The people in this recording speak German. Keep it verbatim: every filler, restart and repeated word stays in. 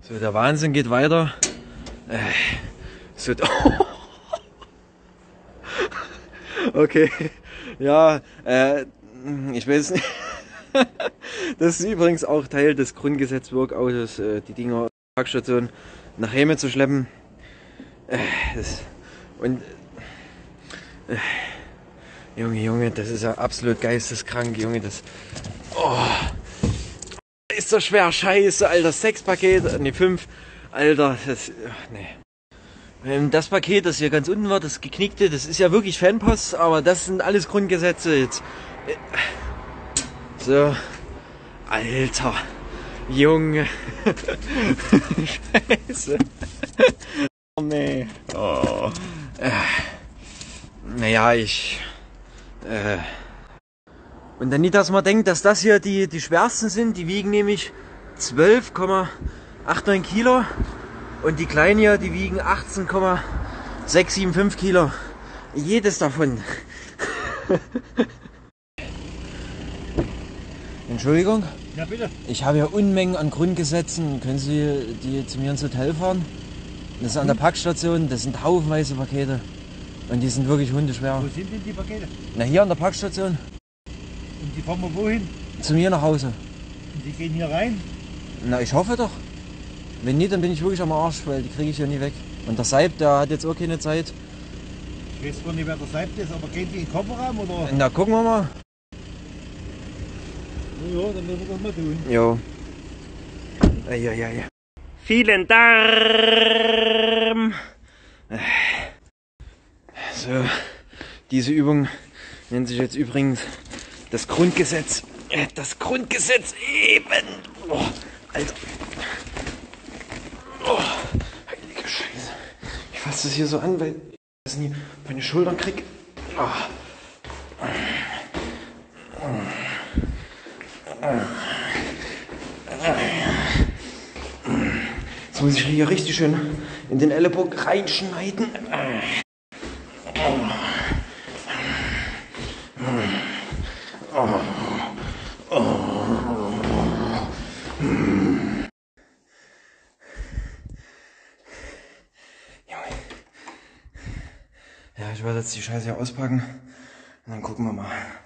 So, der Wahnsinn geht weiter. Äh, so, okay, ja, äh, ich weiß nicht. Das ist übrigens auch Teil des Grundgesetz-Workouts, äh, die Dinger aus der Parkstation nach Hause zu schleppen. Äh, das, und äh, Junge, Junge, das ist ja absolut geisteskrank, Junge, das. Oh, ist so schwer, scheiße, Alter, sechs Pakete, ne, fünf, Alter, das, ach, nee. Das Paket, das hier ganz unten war, das geknickte, das ist ja wirklich Fanpost, aber das sind alles Grundgesetze jetzt. So, Alter, Junge, scheiße, oh nee, oh. Äh, naja, ich, äh, und dann nicht, dass man denkt, dass das hier die, die schwersten sind. Die wiegen nämlich zwölf Komma neunundachtzig Kilo und die kleinen hier, die wiegen achtzehn Komma sechs sieben fünf Kilo. Jedes davon. Entschuldigung? Ja, bitte. Ich habe ja Unmengen an Grundgesetzen. Können Sie die zu mir ins Hotel fahren? Das ist an der Packstation. Das sind haufenweise Pakete. Und die sind wirklich hundeschwer. Wo sind denn die Pakete? Na, hier an der Packstation. Und die fahren wir wohin? Zu mir nach Hause. Und die gehen hier rein? Na, ich hoffe doch. Wenn nicht, dann bin ich wirklich am Arsch, weil die kriege ich ja nie weg. Und der Seib, der hat jetzt auch keine Zeit. Ich weiß zwar nicht, wer der Seib ist, aber gehen die in den Kofferraum oder? Na, gucken wir mal. Na ja, dann müssen wir das mal tun. Jo. Ja, ja, ja. Vielen Dank. So, diese Übung nennt sich jetzt übrigens das Grundgesetz. Das Grundgesetz eben. Oh, Alter. Oh, heilige Scheiße. Ich fasse das hier so an, weil ich das nie meine Schultern krieg. Oh. Jetzt muss ich hier richtig schön in den Ellenbogen reinschneiden. Oh. Oh. Ja, ich werde jetzt die Scheiße hier auspacken und dann gucken wir mal.